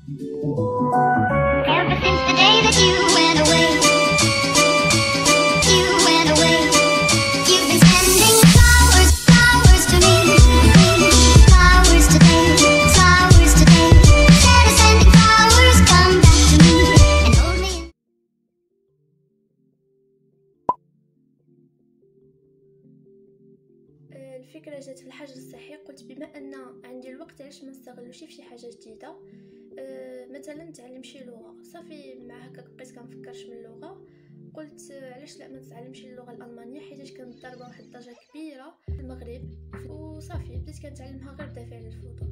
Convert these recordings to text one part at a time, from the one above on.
Ever since the day that you went away, you've been sending flowers, flowers to me, flowers today, flowers today. Instead of sending flowers, come back to me and hold me. الفكرة جات في الحجر الصحي. قلت بما ان عندي الوقت علاش ما نستغلوش في شي حاجه جديده. مثلا نتعلم شي لغه. صافي مع هكا بقيت كنفكرش من اللغه، قلت علاش لا ما نتعلمش اللغه الالمانيه، حيت كانت ضاربه واحد الضجه كبيره في المغرب، وصافي بديت كنتعلمها غير دافع للفضول.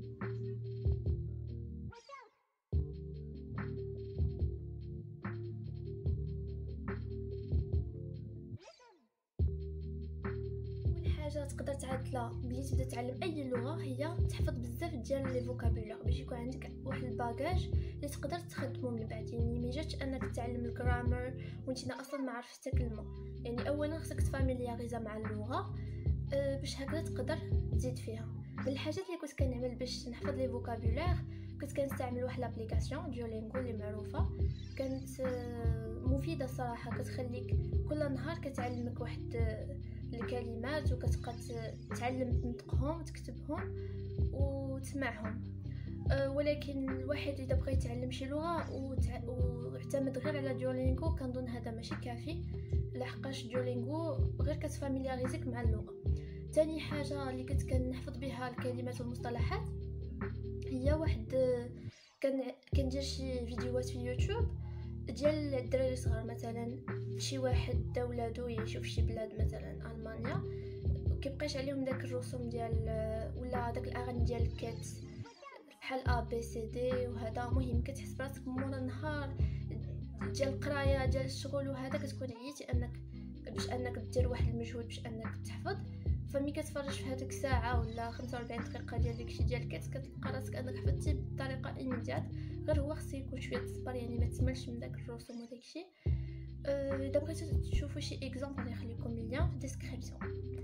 حاجه تقدر تعدلها بلي تبدا تعلم اي لغه هي تحفظ بزاف ديال لي فوكابولير، باش يكون عندك واحد الباجاج اللي تقدر تخدمه من بعد. يعني ما جاتش انك تتعلم الجرامر وانت اصلا ما عرفت حتى كلمه. يعني اولا خصك تفاميلياريزا مع اللغه باش هكذا تقدر تزيد فيها. من الحاجات اللي كنت كنعمل باش نحفظ لي فوكابولير كنت كنستعمل واحد لابليكاسيون ديولينغو اللي معروفه، كانت مفيده صراحه. كتخليك كل نهار كتعلمك واحد الكلمات وكتبقى تعلم تنطقهم وتكتبهم وتسمعهم. ولكن الواحد اذا بغى يتعلم شي لغه واعتمد غير على ديولينغو كنظن هذا ماشي كافي، لحقاش ديولينغو غير كتفاميلياريزيك مع اللغه. تاني حاجه اللي كنت كنحفظ بها الكلمات والمصطلحات هي واحد كندير شي فيديوهات في يوتيوب ديال الدراري الصغار. مثلا شي واحد دا ولادو يعيشوا في شي بلاد مثلا المانيا وكيبقاش عليهم داك الرسوم ديال ولا داك الاغاني ديال الكات بحال ا بي سي دي وهذا. مهم كتحس براسك مورا النهار ديال القرايه ديال الشغل وهذا كتكون عييتي باش انك دير واحد المجهود باش انك تحفظ. فمي كتفرج في هذيك ساعه ولا 45 دقيقه ديال داكشي ديال الكات كتلقى راسك انك حفظتي بطريقه ايميديات. غير هو خصك يكون شويه تصبر، يعني ما تسملش من داك الرسوم وداكشي. اذا بغيتو تشوفوا شي اكزامبل نخليكم اللين في الديسكريبسيون.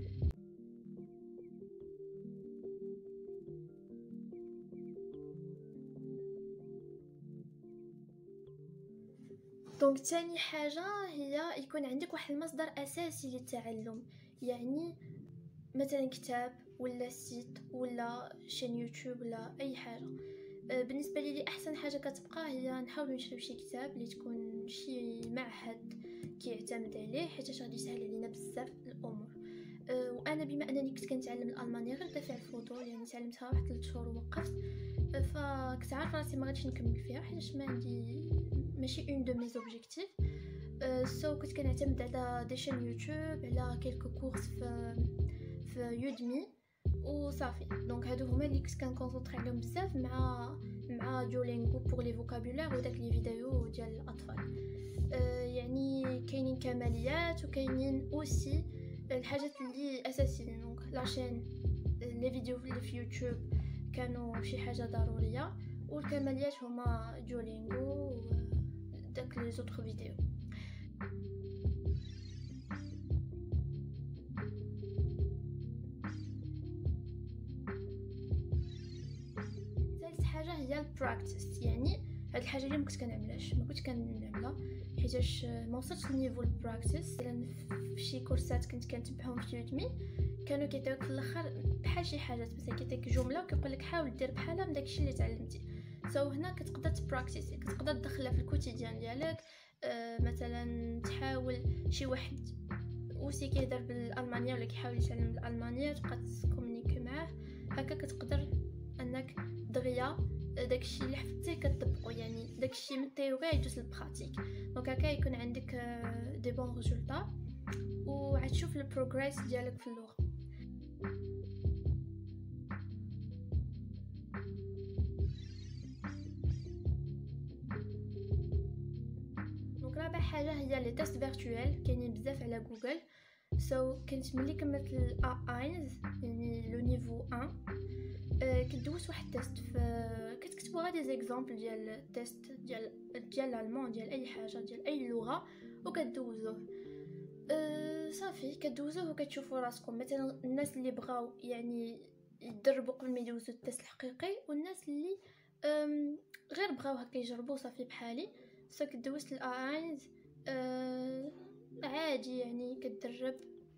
دونك ثاني حاجه هي يكون عندك واحد المصدر اساسي للتعلم، يعني مثلا كتاب ولا سيت ولا شين يوتيوب ولا اي حاجه. بالنسبه لي احسن حاجه كتبقى هي نحاول نشري شي كتاب اللي تكون شي معهد كيعتمد عليه، حيت غادي يسهل علينا بزاف الامور. وانا بما انني كنت كنتعلم الالمانيه غير دافع الفضول، يعني تعلمتها واحد 3 شهور ووقفت، فكنت عارفه راسي ما غاديش نكمل فيها حيت ما عندي ماشي اون دو مي زوبجيكتيف. سو كنت كنعتمد على دي شين يوتيوب، على كيلكو كورس في يودمي وصافي. دونك هادو هما اللي كنت كنكونسونطري عليهم بزاف مع ديولينغو بور لي فوكابولير وداك لي فيديو ديال الاطفال. يعني كاينين كماليات وكاينين اوسي الحاجات اللي اساسيه. دونك لاشين لي فيديو اللي في يوتيوب كانوا شي حاجه ضروريه، والكماليات هما ديولينغو وداك لي زوطخ فيديو. هي البراكتس. يعني هاد الحاجه اللي ما كنت كنعملها حيتاش ما وصلتش لنيفو البراكتس. مثلا في شي كورسات كنت كنتبعهم في يودمي كانوا كيعطيوك في الاخر بحال شي حاجات، مثلا كيعطيك جمله وكيقول لك حاول دير بحالها من داكشي اللي تعلمتي. هنا كتقدر تبراكتيسي، كتقدر تدخلها في الكوتيديان ديالك. مثلا تحاول شي واحد اوسي كيهضر بالالمانيه ولا كيحاول يتعلم بالالمانيه تبقى تكومونيكي معاه، هكا كتقدر انك دغيا داكشي اللي حفظتيه كتطبقو، يعني داكشي من التيوري يدوز للبراتيك. دونك هكا يكون عندك دي بون ريزولطا وغتشوف البروغريس ديالك في اللغه. دونك رابع حاجه هي لي تيست فيرتوال، كاينين بزاف على جوجل. كنت ملي كملت A1 يعني لو نيفو 1 كدوز واحد تيست كتكتبوا غادي زيكزامبل ديال التيست ديال الالمان ديال اي حاجه ديال اي لغه وكدوزوه. صافي كدوزوه وكتشوفوا راسكم. مثلا الناس اللي بغاو يعني يدربوا قبل ما يدوزوا التيست الحقيقي، والناس اللي غير غير بغاو هكا يجربوا صافي بحالي. سو كدوزت الاينز عادي يعني كتدرب.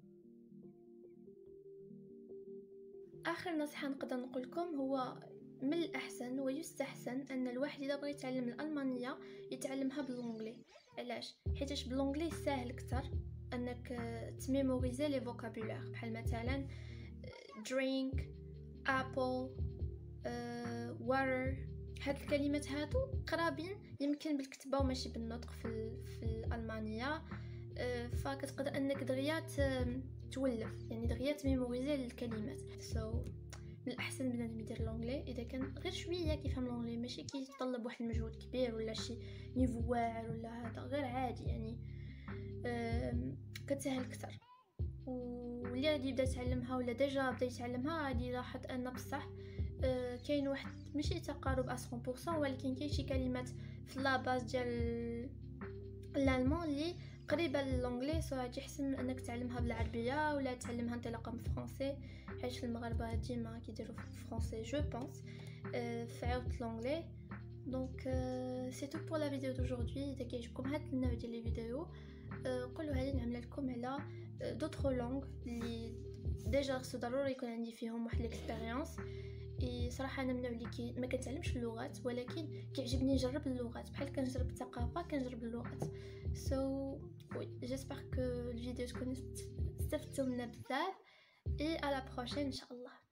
اخر نصيحه نقدر نقول لكم هو من الاحسن ويستحسن ان الواحد اذا بغى يتعلم الالمانيه يتعلمها باللونجلي. علاش؟ حيتاش باللونجلي ساهل اكثر انك تميموريزي لي فوكابولير، بحال مثلا drink apple water. هاد الكلمات هادو قرابين يمكن بالكتابه وماشي بالنطق في الالمانيه. فكتقدر انك دغيا تولف يعني دغيا تميموريزي الكلمات. من الاحسن بنادم يدير لونجلي اذا كان غير شويه كيفهم لونجلي، ماشي كيتطلب واحد المجهود كبير ولا شي نيفو واعر ولا هذا، غير عادي يعني كتسهل اكثر. واللي غادي يبدا يتعلمها ولا ديجا بدا يتعلمها غادي يلاحظ ان بصح كاين واحد ماشي تقارب 100%، ولكن كاين شي كلمات في لا باز ديال الالمان اللي قريبه للونجلي. سو غادي يحسن من انك تعلمها بالعربيه ولا تعلمها انطلاقا من الفرنسي، حيت المغاربه ديما كيديروا في الفرنسي جو بونس في عاود لونجلي. دونك سي تو بور لا فيديو دوجوردي. اذا كيعجبكم هاد النوع ديال لي فيديو قولوا لي نعمل لكم على دوطخ لونغ اللي ديجا خصو ضروري يكون عندي فيهم واحد ليكسبيريونس. صراحه انا من النوع اللي ما كنتعلمش اللغات، ولكن كيعجبني نجرب اللغات، بحال كنجرب الثقافه كنجرب اللغات. وي جيسبر كو الفيديو تكونوا استفدتوا منه بزاف. اي على بروشين ان شاء الله.